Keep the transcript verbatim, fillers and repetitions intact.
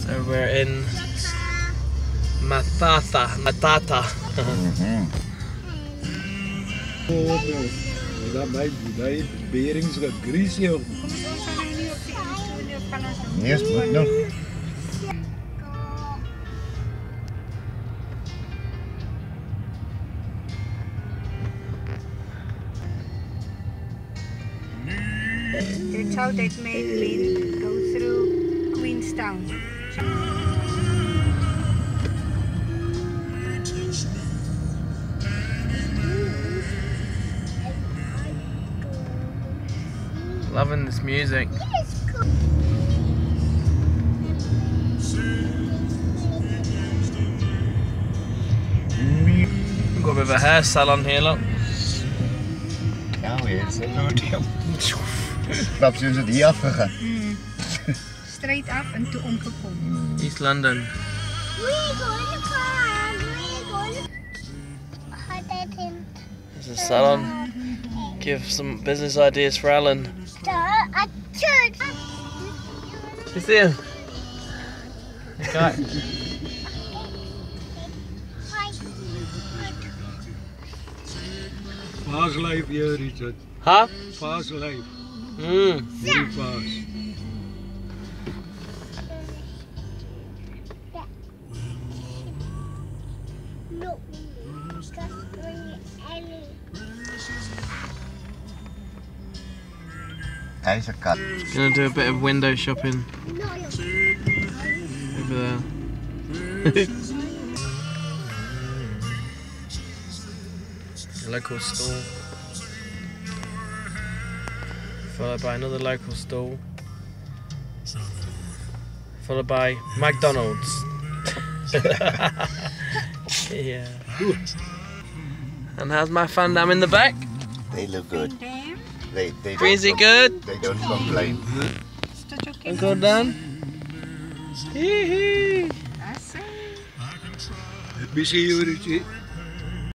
So we're in Mathatha. Mathatha. Mm-hmm. Yes, but no. That's how that made Lynn go through Queenstown. Loving this music. Got a bit of a hair salon here, look. Nou, is het nooit heel. Knap, ze is het hier afgegaan. Mm. Straight af en toe omgekomen. East London. There's a salon. Give some business ideas for Alan. You see him? Okay. Fast life here, Richard. Huh? Fast life. Mm. Very fast. Hij is een kat. Gonna do a bit of window shopping. Over there. A local store. Followed by another local store. Followed by McDonald's. Yeah. And how's my fandom in the back? They look good. They, they Is it good? They don't complain. And go down. Hee hee. We see you, Richie.